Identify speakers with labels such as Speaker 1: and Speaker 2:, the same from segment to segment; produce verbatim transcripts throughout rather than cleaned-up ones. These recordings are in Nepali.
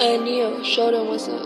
Speaker 1: Hey Neo, show them what's up.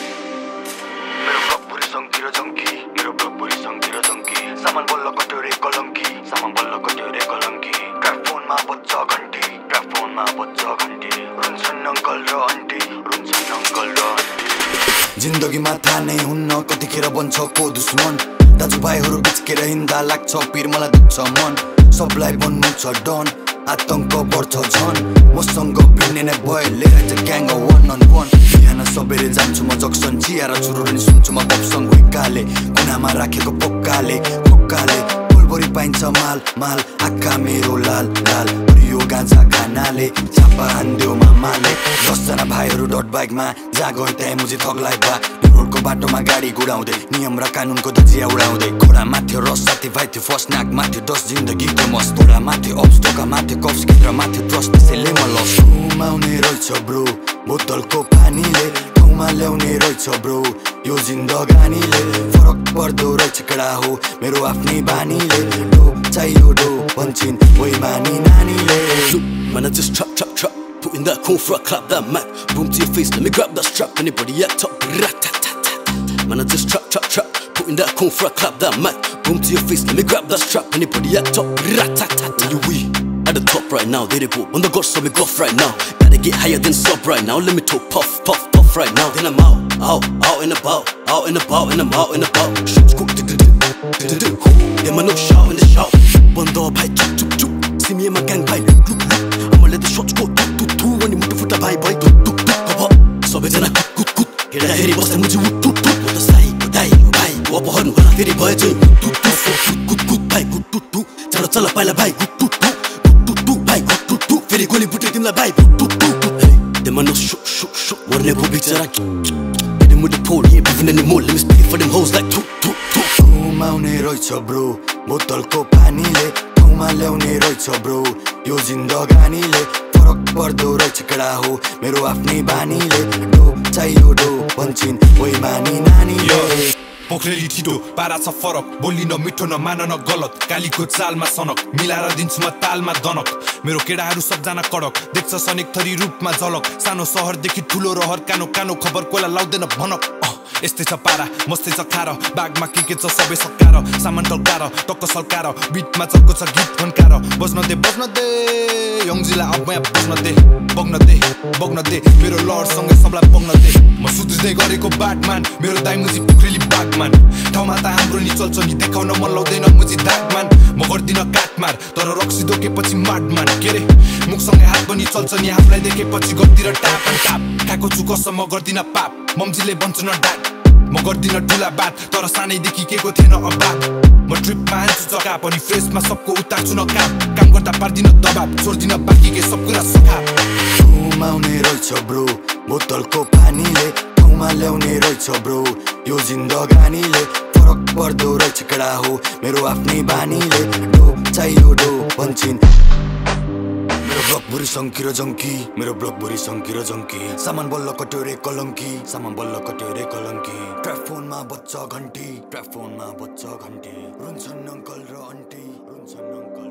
Speaker 2: मेरो ब्लग पुरी संकी र जंकी मेरो ब्लग पुरी संकी र जंकी सामान बल्ल कट्यो रे कलंकी सामान बल्ल कट्यो रे कलंकी ट्र्याक फोनमा बज्छ घण्टी ट्र्याक फोनमा बज्छ घण्टी रुन्छन् अंकल र आन्टी रुन्छन् अंकल र आन्टी जिन्दगीमा थाहा नै हुन्न कतिखेर बन्छ को दुश्मन दाजुभाइहरू बिचकेर हिँड्दा लाग्छ पिर मलाई दुख्छ मन सबलाई बन्नु छ डन आतंक बढ्छ झन मसँग भिड्ने नै भयो लिएर चाहिँ ग्याङ वान अन वान बिहान सबेरे जान्छु म जक्सन चिया र चुरुनी सुन्छु म गपसँग हुइकाले कुनामा राखेको पक्काले पक्काले बोलबोरी पाइन्छ माल माल आँखा मेरो लाल लाल यो गाँजा खानाले छापा हान्दियो मामाले दसजना भाइहरू डट बाइकमा जहाँ गयो त्यहाँ मुजी थग्लाइ बा रोडको बाटोमा गाडी गुडाउँदै नियम र कानुनको धजिया उडाउँदै घोडा माथ्यो रस साथीभाइ थियो फर्स्ट नाक माथ्यो दस जिन्दगीको मस्त घोडा माथ्यो अप्स ढोका माथ्यो कप्स भित्र माथ्यो ट्रस्ट त्यसैले म लस घुमाउने रहेछ ब्रो बोतलको पानीले ठाउँमा ल्याउने रहेछ ब्रो यो जिन्दगानीले फरक पर्दो रहेछ केडा हो मेरो आफ्नै बानीले डो चाहियो डो भन्छन् ओइ मानी नानीले
Speaker 3: Man, I just trap, trap, trap. Put in that corn for a clap, that Mac. Boom to your face, let me grab that strap. Anybody act up, rat-tat-tat-tat. Man, I just trap, trap, trap. Put in that corn for a clap, that Mac. Boom to your face, let me grab that strap. Anybody act up, rat-tat-tat-tat. You we at the top right now, they they go. On the gosh, so me golf right now. Gotta get higher than sub right now. Let me talk puff, puff, puff right now. Then I'm out, out, out and about, out and about, and I'm out and about. Shit's cooked, do-do-do, then man no shout in the shout. Bando bhai, chuk, chuk, chuk. See me and my gang bhai, look, look, look. I'ma let the shots go, tuk, tuk, tuk. When you move the foot, bye, bye, tuk, tuk, tuk. Come on, so better na kut, kut, kut. Get a heady boss, and move you, tuk, tuk. What the say, what die, what die. What the hell, what the heady boy, tuk, tuk, tuk, kut, kut, bye, kut, tuk, tuk. Chalo, chalo, bye, la, bye, kut, tuk, tuk. Kut, tuk, tuk, bye, kut, tuk, tuk. Very gully, put it in la, bye, kut, tuk, tuk. Hey, them man no shook, shook, shook. What never be to that. Hit them with the pole, he ain't beefing anymore. Let me speak it for them hoes like tuk, tuk, tuk.
Speaker 2: घुमाउने रहेछ ब्रो बोतलको पानीले ठाउँमा ल्याउने रहेछ ब्रो यो जिन्दगानीले फरक पर्दो रहेछ केडा हो मेरो आफ्नै बानीले डो चाहियो डो भन्छन् ओइ मानी नानीले
Speaker 4: पोखरेली ठिटो पारा छ फरक बोली न मिठो न मान न गलत कालीको चालमा सनक मिलाएर दिन्छु म तालमा दनक मेरो केडाहरू सबजना कडक देख्छ सनेक थरी रूपमा झलक सानो शहरदेखि ठुलो रहर कानो कानो खबर कोला लाउँदैन भनक यस्तै छ पारा मस्तै छ खार बागमा के के छ सबै सकाएर सामान टल्काएर टक्क सल्काएर बिटमा चक्को छ गीत खन्काएर बज्न दे बज्न दे यङजीलाई अब यहाँ बज्न दे बग्न दे बग्न दे मेरो लडसँगै सबलाई बग्न दे म सुध्रिँदै गरेको बाटमान मेरो दाइ मुजी पोखरेली बागमान ठाउँमा त हाम्रो नि चल्छ नि देखाउन मन लाउँदैन मुजी दागमान म गर्दिन काटमार तर रक्सी दोकेपछि माडमान के रे मुखसँगै हात पनि चल्छ नि आफूलाई देखेपछि गर्दिन टाप टाप खाएको छु कसम म गर्दिन पाप मम्जीले भन्छ न डाक म गर्दिन ठुला बात तर सानैदेखि केको थिएन अभाव म ट्रिपमा हान्छु जग्गा पनि फ्रेसमा सबको उतार्छु न काम काम गर्दा पार्दिन दबाब छोड्दिन बाँकी के सब कुरा सखा
Speaker 2: घुमाउने रहेछ ब्रो बोतलको पानीले ठाउँमा ल्याउने रहेछ ब्रो यो जिन्दगानीले फरक पर्दो रहेछ केडा हो मेरो आफ्नै बानीले डो चाहियो डो भन्छन् ब्लग बुरी संकी र जंकी मेरो ब्लग बुरी संकी र जंकी सामान बल्ल कट्यो रे कलंकी सामान बल्ल कट्यो रे कलंकी ट्र्याक फोनमा बज्छ घण्टी ट्र्याक फोनमा बज्छ घण्टी रुन्छन् अंकल र आन्टी रुन्छन् अंकल